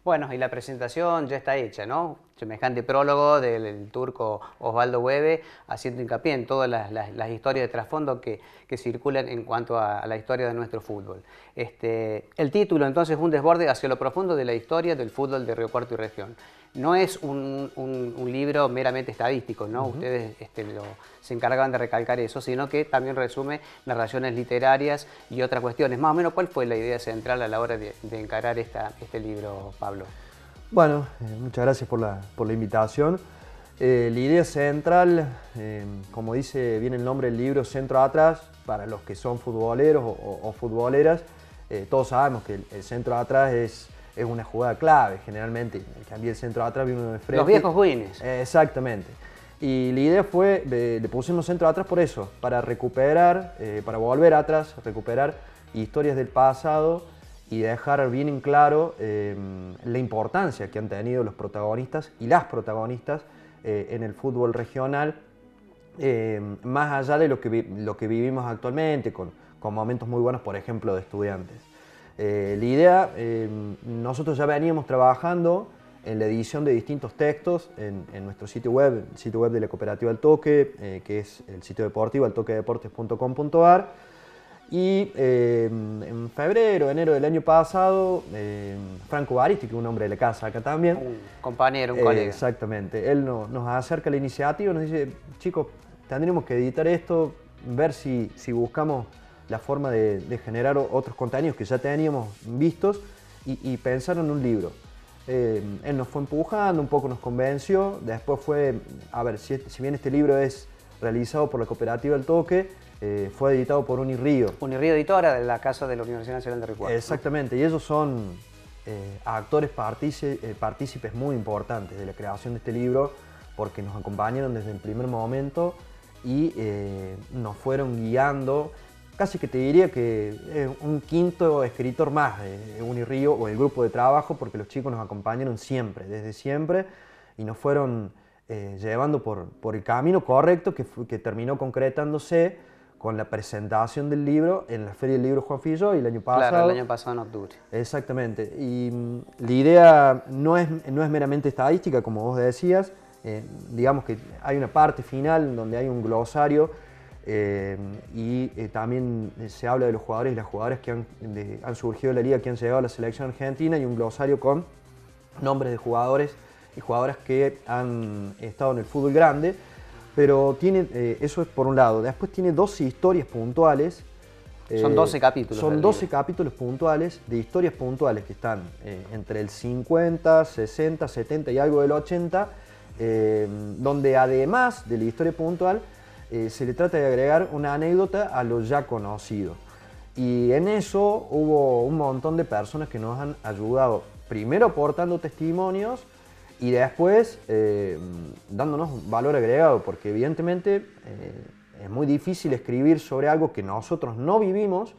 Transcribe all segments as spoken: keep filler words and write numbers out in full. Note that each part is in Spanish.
Bueno, y la presentación ya está hecha, ¿no? Semejante prólogo del, del turco Osvaldo Hueve, haciendo hincapié en todas las, las, las historias de trasfondo que, que circulan en cuanto a, a la historia de nuestro fútbol. Este, el título, entonces, un desborde hacia lo profundo de la historia del fútbol de Río Cuarto y región. No es un, un, un libro meramente estadístico, ¿no? Uh-huh. Ustedes este, lo, se encargan de recalcar eso, sino que también resume narraciones literarias y otras cuestiones. Más o menos, ¿cuál fue la idea central a la hora de, de encarar esta, este libro, Pablo? Bueno, eh, muchas gracias por la, por la invitación. Eh, la idea central, eh, como dice bien el nombre del libro, centro atrás, para los que son futboleros o, o, o futboleras, eh, todos sabemos que el, el centro atrás es, es una jugada clave, generalmente. El cambio del centro atrás viene uno de frente. Los viejos wins. Eh, exactamente. Y la idea fue, eh, le pusimos centro atrás por eso, para recuperar, eh, para volver atrás, recuperar historias del pasado, y dejar bien en claro eh, la importancia que han tenido los protagonistas y las protagonistas eh, en el fútbol regional, eh, más allá de lo que, lo que vivimos actualmente, con, con momentos muy buenos, por ejemplo, de Estudiantes. Eh, la idea, eh, nosotros ya veníamos trabajando en la edición de distintos textos en, en nuestro sitio web, el sitio web de la Cooperativa Al Toque, eh, que es el sitio deportivo altoquedeportes punto com punto ar. Y eh, en febrero, enero del año pasado, eh, Franco Baristi, que es un hombre de la casa acá también. Un compañero, un eh, colega. Exactamente. Él no, nos acerca la iniciativa y nos dice, chicos, tendremos que editar esto, ver si, si buscamos la forma de, de generar otros contenidos que ya teníamos vistos y, y pensar en un libro. Eh, él nos fue empujando, un poco nos convenció. Después fue, a ver, si, si bien este libro es realizado por la Cooperativa El Toque, Eh, fue editado por Unirío. Unirío Editora, de la casa de la Universidad Nacional de Río Cuarto. Exactamente, ¿no? Y ellos son eh, actores partícipes, eh, partícipes muy importantes de la creación de este libro, porque nos acompañaron desde el primer momento y eh, nos fueron guiando. Casi que te diría que es un quinto escritor más de Unirío o el grupo de trabajo, porque los chicos nos acompañaron siempre, desde siempre, y nos fueron eh, llevando por, por el camino correcto que, fue, que terminó concretándose con la presentación del libro en la Feria del Libro Juan Filloy el año pasado. Claro, el año pasado en octubre. Exactamente. Y la idea no es, no es meramente estadística, como vos decías. Eh, digamos que hay una parte final donde hay un glosario eh, y eh, también se habla de los jugadores y las jugadoras que han, de, han surgido de la liga, que han llegado a la selección argentina, y un glosario con nombres de jugadores y jugadoras que han estado en el fútbol grande. Pero tiene, eh, eso es por un lado. Después tiene doce historias puntuales. Eh, son doce capítulos. Son doce capítulos puntuales, de historias puntuales que están eh, entre el cincuenta, sesenta, setenta y algo del ochenta, eh, donde además de la historia puntual, eh, se le trata de agregar una anécdota a lo ya conocido. Y en eso hubo un montón de personas que nos han ayudado, primero aportando testimonios, y después eh, dándonos valor agregado, porque evidentemente eh, es muy difícil escribir sobre algo que nosotros no vivimos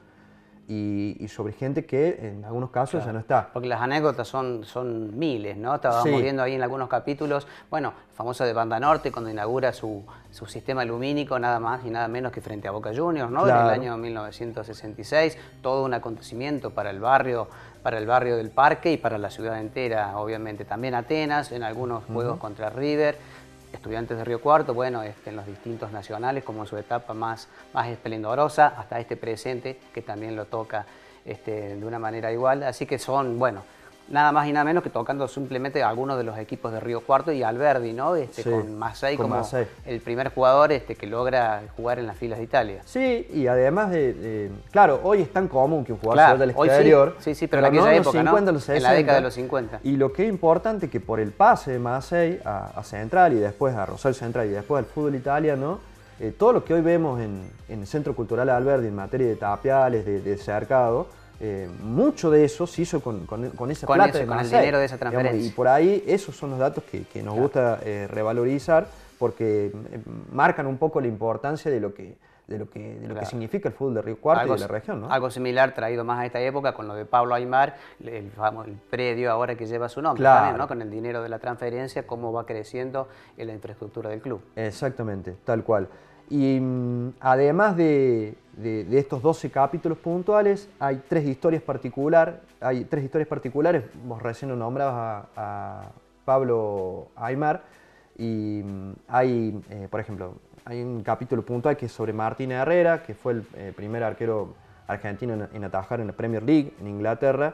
y, y sobre gente que en algunos casos claro, ya no está. Porque las anécdotas son, son miles, ¿no? Estábamos sí. viendo ahí en algunos capítulos, bueno, el famoso de Banda Norte, cuando inaugura su, su sistema lumínico, nada más y nada menos que frente a Boca Juniors, ¿no? Claro. En el año mil novecientos sesenta y seis, todo un acontecimiento para el barrio, para el barrio del Parque y para la ciudad entera, obviamente. También Atenas, en algunos juegos uh-huh. contra River, Estudiantes de Río Cuarto, bueno, este, en los distintos nacionales, como en su etapa más, más esplendorosa, hasta este presente, que también lo toca este, de una manera igual. Así que son, bueno, nada más y nada menos que tocando simplemente algunos de los equipos de Río Cuarto y Alberdi, ¿no? Este, sí, con Masei como Masei. El primer jugador este, que logra jugar en las filas de Italia. Sí, y además de, de claro, hoy es tan común que un jugador claro, del exterior, sí, sí, sí, pero, pero en aquella no época, cincuenta, ¿no? Los sesenta, en la década de los cincuenta. Y lo que es importante es que por el pase de Masei a, a Central y después a Rosario Central y después al fútbol italiano, eh, todo lo que hoy vemos en, en el Centro Cultural Alberdi en materia de tapiales, de, de cercado, Eh, mucho de eso se hizo con, con, con esa con plata eso, de con Masei, el dinero de esa transferencia. Digamos, y por ahí esos son los datos que, que nos claro. gusta eh, revalorizar, porque eh, marcan un poco la importancia de lo que, de lo que, de lo claro. que significa el fútbol de Río Cuarto algo, y de la región, ¿no? Algo similar traído más a esta época con lo de Pablo Aimar, el, el, el predio ahora que lleva su nombre, claro. también, ¿no? Con el dinero de la transferencia, cómo va creciendo en la infraestructura del club. Exactamente, tal cual. Y mm, además de, de, de estos doce capítulos puntuales, hay tres historias particular, hay tres historias particulares. Vos recién lo nombrabas a, a Pablo Aimar, y mm, hay, eh, por ejemplo, hay un capítulo puntual que es sobre Martín Herrera, que fue el eh, primer arquero argentino en, en atajar en la Premier League, en Inglaterra.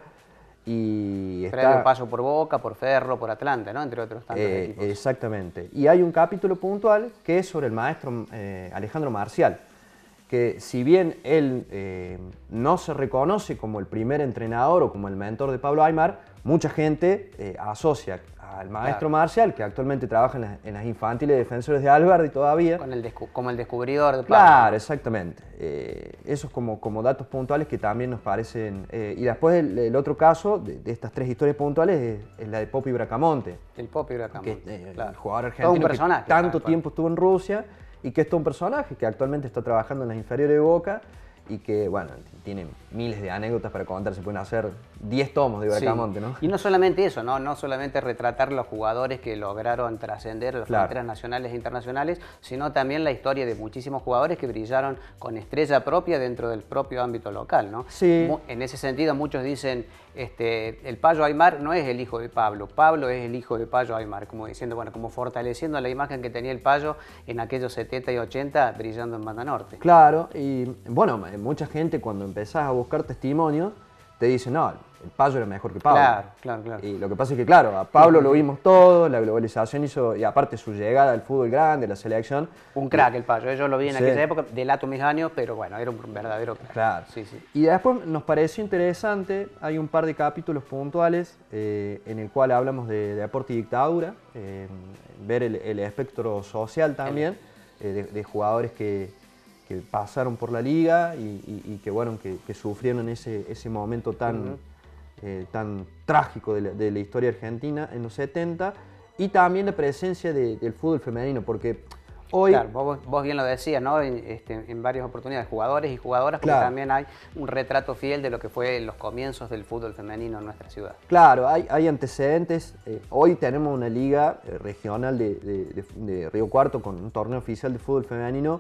Y Previo está, paso por Boca, por Ferro, por Atlanta, ¿no? Entre otros tantos eh, equipos. Exactamente. Y hay un capítulo puntual que es sobre el maestro eh, Alejandro Marcial, que si bien él eh, no se reconoce como el primer entrenador o como el mentor de Pablo Aimar, mucha gente eh, asocia al maestro Claro. Marcial, que actualmente trabaja en las, en las infantiles Defensores de Alberdi todavía. Con el como el descubridor de Pablo. Claro, exactamente. Eh, esos como, como datos puntuales que también nos parecen... Eh, y después el, el otro caso de, de estas tres historias puntuales es, es la de Popi Bracamonte. El Popi Bracamonte, Que, eh, claro. el jugador Todo argentino un personaje, que tanto claro, tiempo estuvo en Rusia y que es todo un personaje que actualmente está trabajando en las inferiores de Boca y que, bueno, tiene miles de anécdotas para contar. Se pueden hacer diez tomos de Bracamonte, Sí. ¿no? Y no solamente eso, ¿no? No solamente retratar los jugadores que lograron trascender las Claro. fronteras nacionales e internacionales, sino también la historia de muchísimos jugadores que brillaron con estrella propia dentro del propio ámbito local, ¿no? Sí. Mu- En ese sentido, muchos dicen, este, el Payo Aimar no es el hijo de Pablo, Pablo es el hijo de Payo Aimar, como diciendo, bueno, como fortaleciendo la imagen que tenía el Payo en aquellos setenta y ochenta brillando en Banda Norte. Claro, y bueno, mucha gente cuando empezás a buscar testimonios te dice, no, el Payo era mejor que Pablo. Claro, claro, claro. Y lo que pasa es que, claro, a Pablo lo vimos todo, la globalización hizo, y aparte su llegada al fútbol grande, la selección. Un crack el Payo, yo lo vi en Sí. aquella época, delato mis años, pero bueno, era un verdadero crack. Claro. Sí, sí. Y después nos pareció interesante, hay un par de capítulos puntuales eh, en el cual hablamos de, de deporte y dictadura, eh, ver el, el espectro social también, eh, de, de jugadores que, que pasaron por la liga y, y- y que, bueno, que, que sufrieron ese, ese momento tan, Ujú. eh, tan trágico de la, de la historia argentina en los setenta, y también la presencia de- del fútbol femenino, porque hoy... Claro, vos, vos bien lo decías, ¿no? En, este, en varias oportunidades, jugadores y jugadoras, porque Claro. también hay un retrato fiel de lo que fue los comienzos del fútbol femenino en nuestra ciudad. Claro, hay, hay antecedentes. Eh, hoy tenemos una liga eh, regional de, de- de- de Río Cuarto con un torneo oficial de fútbol femenino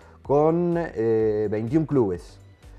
con eh, veintiún clubes,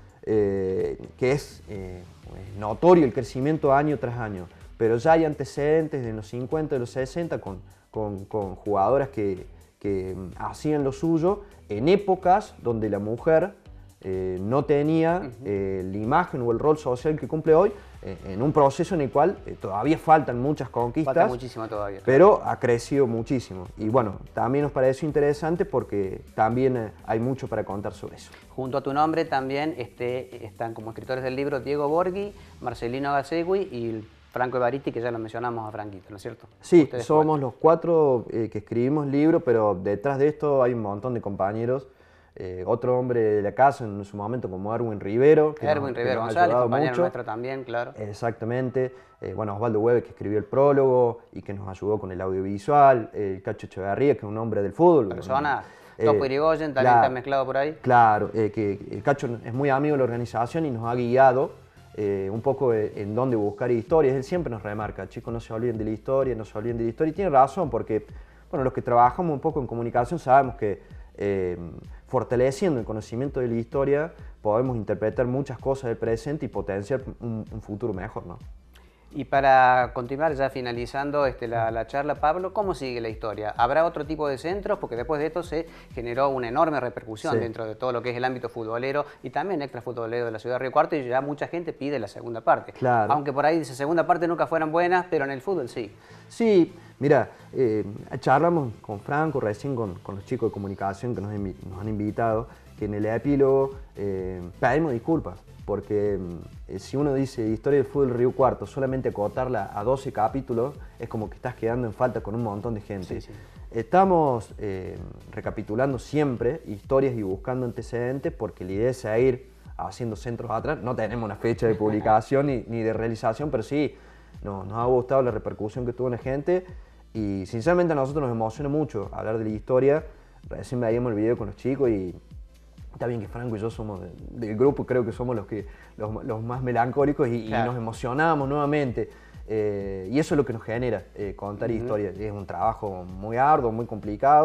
eh, que es eh, notorio el crecimiento año tras año. Pero ya hay antecedentes de los cincuenta, de los sesenta con, con- con jugadoras que, que mm, hacían lo suyo en épocas donde la mujer eh, no tenía eh, la imagen o el rol social que cumple hoy, eh, en un proceso en el cual eh, todavía faltan muchas conquistas, Falta muchísimo todavía. pero ha crecido muchísimo. Y bueno, también nos pareció interesante porque también eh, hay mucho para contar sobre eso. Junto a tu nombre también este, están como escritores del libro Diego Borghi, Marcelino Gasegui y Franco Evaristi, que ya lo mencionamos a Franquito, ¿no es cierto? Sí, Ustedes somos cuatro. los cuatro eh, que escribimos el libro, pero detrás de esto hay un montón de compañeros. Eh, otro hombre de la casa en su momento como Erwin Rivero, que Erwin nos, que Rivero nos ha González, ayudado compañero mucho. nuestro también, claro. Exactamente. Eh, bueno, Osvaldo Hueve, que escribió el prólogo y que nos ayudó con el audiovisual. El Cacho Echeverría, que es un hombre del fútbol. Persona, Eh, Topo Irigoyen, también claro, está mezclado por ahí. Claro, eh, que el Cacho es muy amigo de la organización y nos ha guiado eh, un poco eh, en dónde buscar historias. Él siempre nos remarca, chicos, no se olviden de la historia, no se olviden de la historia. Y tiene razón, porque bueno, los que trabajamos un poco en comunicación sabemos que eh, fortaleciendo el conocimiento de la historia podemos interpretar muchas cosas del presente y potenciar un, un futuro mejor, ¿no? Y para continuar ya finalizando este, la, la charla, Pablo, ¿cómo sigue la historia? ¿Habrá otro tipo de centros? Porque después de esto se generó una enorme repercusión Sí. dentro de todo lo que es el ámbito futbolero y también extrafutbolero de la ciudad de Río Cuarto, y ya mucha gente pide la segunda parte. Claro. Aunque por ahí dice segunda parte nunca fueran buenas, pero en el fútbol sí. Sí, mira, eh, charlamos con Franco, recién con, con los chicos de comunicación que nos, invi- nos han invitado, que en el epílogo eh, pedimos disculpas, porque eh, si uno dice historia del fútbol Río Cuarto, solamente acotarla a doce capítulos, es como que estás quedando en falta con un montón de gente. Sí, sí. Estamos eh, recapitulando siempre historias y buscando antecedentes, porque la idea es seguir haciendo centros atrás. No tenemos una fecha de publicación ni, ni de realización, pero sí no, nos ha gustado la repercusión que tuvo en la gente, y sinceramente a nosotros nos emociona mucho hablar de la historia. Recién veíamos el video con los chicos y está bien que Franco y yo somos de- del grupo, creo que somos los, que, los, los más melancólicos y, Claro. y nos emocionamos nuevamente. Eh, y eso es lo que nos genera eh, contar historias. Es un trabajo muy arduo, muy complicado,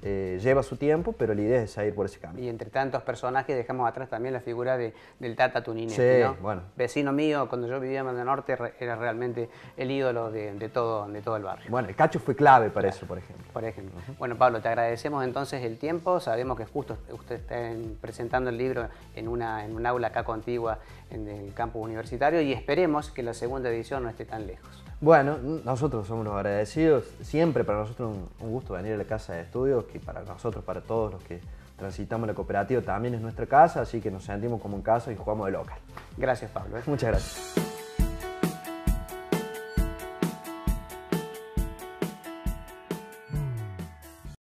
eh, lleva su tiempo, pero la idea es seguir por ese camino. Y entre tantos personajes dejamos atrás también la figura de, del Tata Tuninetti, sí, ¿no? Bueno. Vecino mío, cuando yo vivía en Banda Norte, era realmente el ídolo de, de, todo, de todo el barrio. Bueno, el Cacho fue clave para claro. eso, por ejemplo. Por ejemplo. Uh-huh. Bueno, Pablo, te agradecemos entonces el tiempo. Sabemos que justo usted está presentando el libro en una, en un aula acá contigua en el campus universitario y esperemos que la segunda edición no esté tan lejos. Bueno, nosotros somos los agradecidos. Siempre para nosotros un, un gusto venir a la casa de estudios, que para nosotros, para todos los que transitamos la cooperativa, también es nuestra casa, así que nos sentimos como en casa y jugamos de local. Gracias, Pablo. ¿eh? Muchas gracias.